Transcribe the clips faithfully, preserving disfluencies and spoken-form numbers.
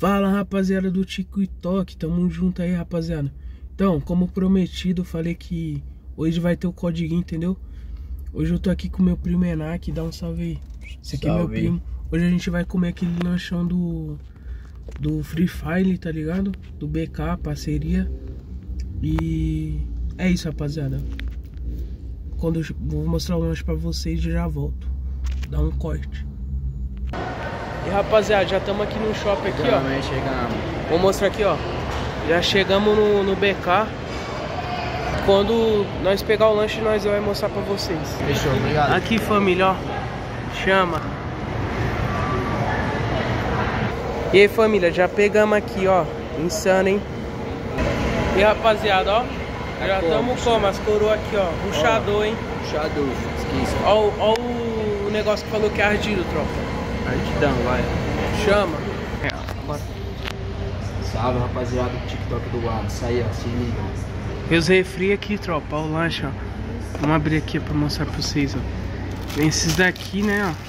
Fala, rapaziada do TikTok, tamo junto aí, rapaziada. Então, como prometido, falei que hoje vai ter o código, entendeu? Hoje eu tô aqui com meu primo Enak, dá um salve aí. Esse aqui salve. É meu primo. Hoje a gente vai comer aquele lanchão do do Free Fire, tá ligado? Do B K, parceria. E é isso, rapaziada. Quando eu vou mostrar o lanche pra vocês, eu já volto. Dá um corte. E rapaziada, já estamos aqui no shopping aqui, ó. Chegamos. Vou mostrar aqui, ó. Já chegamos no, no B K. Quando nós pegar o lanche, nós vamos mostrar pra vocês. Fechou, obrigado. Aqui, família, ó. Chama. E aí, família, já pegamos aqui, ó. Insano, hein? E rapaziada, ó. Já estamos como? As coroas aqui, ó. Ruxador, hein? Ruxador, esqueci. Ó, ó o negócio que falou que é ardido, tropa. Artidão, vai. Chama. Salve, rapaziada do TikTok do lado. Isso aí, ó, se liga. E os refri aqui, tropa, ó, o lanche, ó. Vamos abrir aqui pra mostrar pra vocês, ó. Vem esses daqui, né, ó.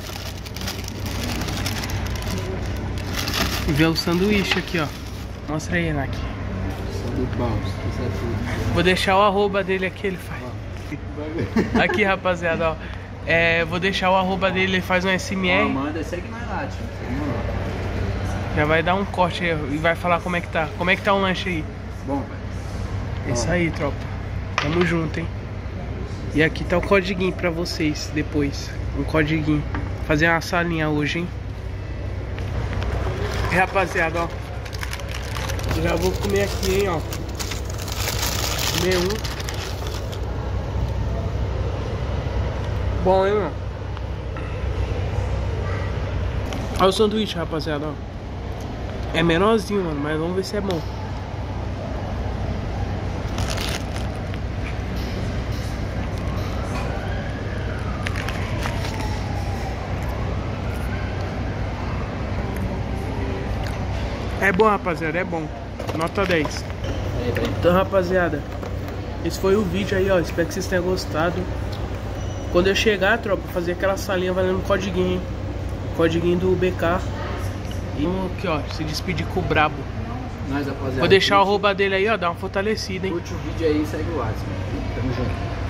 E vê o sanduíche aqui, ó. Mostra aí, Enak. Sanduíche bom, isso é tudo. Vou deixar o arroba dele aqui, ele faz. Aqui, rapaziada, ó. É, vou deixar o arroba dele, ele faz um S M R. Ó, manda, segue mais lá, tio. Já vai dar um corte aí e vai falar como é que tá. Como é que tá o lanche aí? Bom, velho. É isso aí, tropa. Tamo junto, hein? E aqui tá o codiguinho pra vocês depois. Um codiguinho. Fazer uma salinha hoje, hein? E rapaziada, ó. Já vou comer aqui, hein, ó. Comer um. Bom, hein, mano? Olha o sanduíche, rapaziada, ó. É menorzinho, mano, mas vamos ver se é bom. É bom, rapaziada, é bom. Nota dez. Então, rapaziada, esse foi o vídeo aí, ó. Espero que vocês tenham gostado. Quando eu chegar, tropa, fazer aquela salinha valendo um codiguinho, hein? Codiguinho do B K. E vamos aqui, ó, se despedir com o brabo. Nós, rapaziada. Vou deixar o arroba dele aí, ó, dar uma fortalecida, hein? Curte o vídeo aí e segue o WhatsApp. Tamo junto.